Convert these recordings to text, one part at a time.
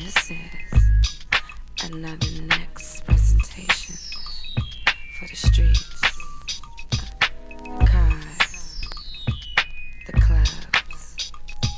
This is another next presentation for the streets, cars, the clubs,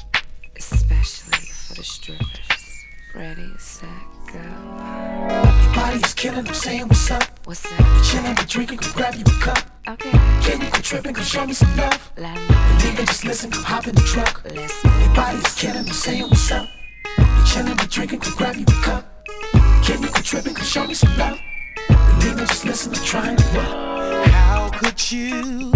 especially for the strippers. Ready, set, go. Your body is killing, I'm saying what's up. What's up? You chillin', we drinking, come grab you a cup. Okay. Can you quit tripping, come show me some love. Let me Leave it, just listen, come hop in the truck. listen. Your body is killing, I'm saying what's up. You chillin', we drinking, come grab you a cup. Can you quit tripping, come show me some love. Leave it, just listen, I'm trying to work. How could you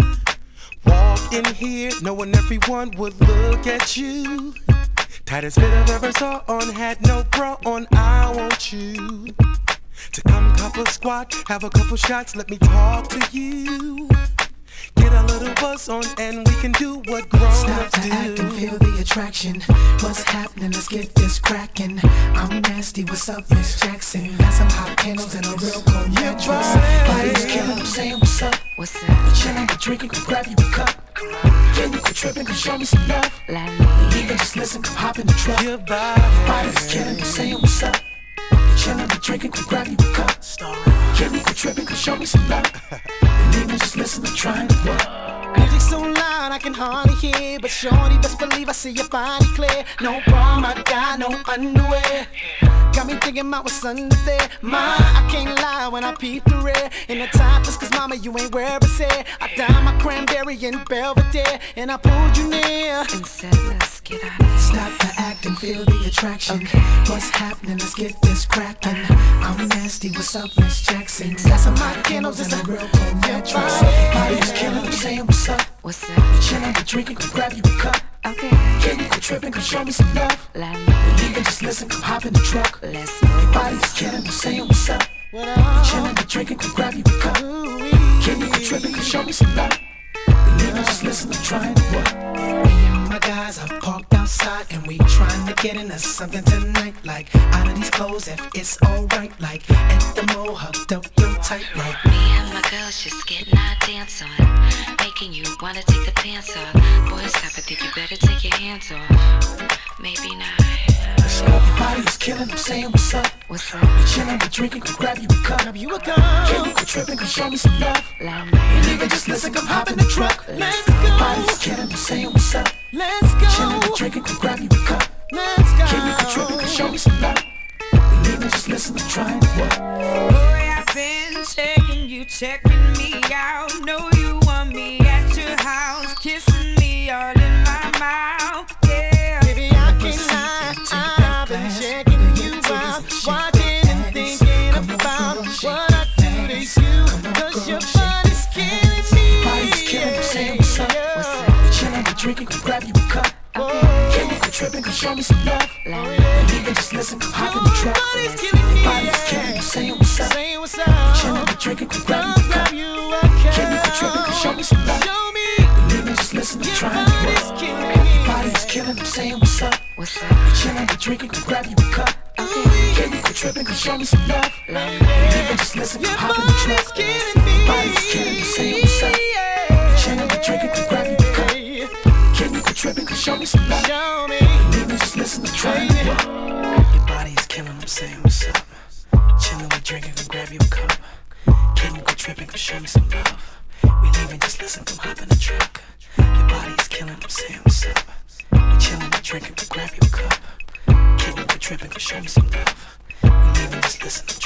walk in here knowing everyone would look at you? Tightest fit I've ever saw on, had no bra on. I want you to come couple squat, have a couple shots, let me talk to you. Get a little buzz on and we can do what Stop grown-ups to act and do. feel the attraction. What's happening? Let's get this crackin'. I'm nasty, what's up, Miss Jackson? Got some hot candles and a real cold mattress. Body's killing, I'm saying what's up. What's We up? chillin', we drinking, come grab you a cup. Can you quit tripping, come show me some love. Let me Even just listen, come hop in the truck. Your body, Body's killing, I'm saying what's up. We chillin', we drinking, come grab you a cup. Can you quit tripping, come show me some love. Even just listen, I'm trying to work. Music so loud I can hardly hear, but shorty, best believe I see your body clear. No bra, I got no underwear. Got me thinking about what's under there. Ma, I can't lie when I peep through it. In the top, just cause mama, you ain't where I said. I dyed my cranberry in Belvedere, and I pulled you near. and said, let's get out of here. Stop the act and feel the attraction. Okay. What's happening? Let's get this crackin'. I'm nasty, what's up, Miss Jackson? Got some hot candles and a real cold mattress. Body's killing, I'm saying what's up. What's up? Chillin', we drinking, come grab you a cup. Okay. Can you quit tripping, come show me some love. Let me Even just listen, come hop in the truck. let's move. Body's killing, I'm saying what's up. What up? Chillin', we drinking, come grab you a cup. Ooh-wee. Can you quit tripping, come show me some love. Even just listen, I'm trying to work. Me and my guys are parked outside and we trying to get into something tonight. Like out of these clothes if it's alright. Like at the mall hugged up real tight. Like Me and my girls just getting our dance on, making you wanna take the pants off. Boy, stop, I think you better take your hands off. Maybe not. Your body's killing, I'm saying what's up. What's up? We chillin', we drinking, come grab you a cup. grab you a Can gun. you quit tripping, come show me some love. Let me Even just listen, come hop in the truck. Let's go. Body's killing, I'm saying what's up. Let's Chillin', we go. drinking, come grab you a cup. Let's go. Can you quit tripping, come show me some love. Even just listen, I'm trying to work. Boy, I've been checking you, checking me out. Know you want me at your house, kissing me all in my mouth. Yeah, Baby, I can't lie. I've been checking you out, watching and thinking about what I do to you. Cause your body's killing me. Body's killing, I'm saying what's up. Yeah. We chillin', we drinking, come grab you a cup. Can you quit tripping, come show me some love. Even just listen, come hop in the truck. Body's killing me. Body's killing, I'm saying what's up. Say what's Chillin', up. we drinking, come grab I'll you a grab cup. you a Can you quit tripping, come show me some love. Show me. Even just listen, I'm Your trying to body's work. killing me. Body's killing, I'm saying what's up. What's up? We chillin', we drinking, come grab you a cup. Can you quit tripping, come show me some love. Even just listen, come Your hop in the body's truck. killing me. Body's killing, I'm saying what's up. Chillin', we drinking, come grab you a cup. Can you quit tripping, come show me some love. Show me. Even just listen, I'm trying to work. Your body's killing, I'm saying what's up. Chillin', we drinking, come grab you a cup. Can you go tripping, come show me some love. We leaving, just listen, come hop in the truck. Your body's killing, I'm saying what's up. We chillin', we drinking, come grab you a cup. Can you go tripping, come show me some love. We leaving, just listen,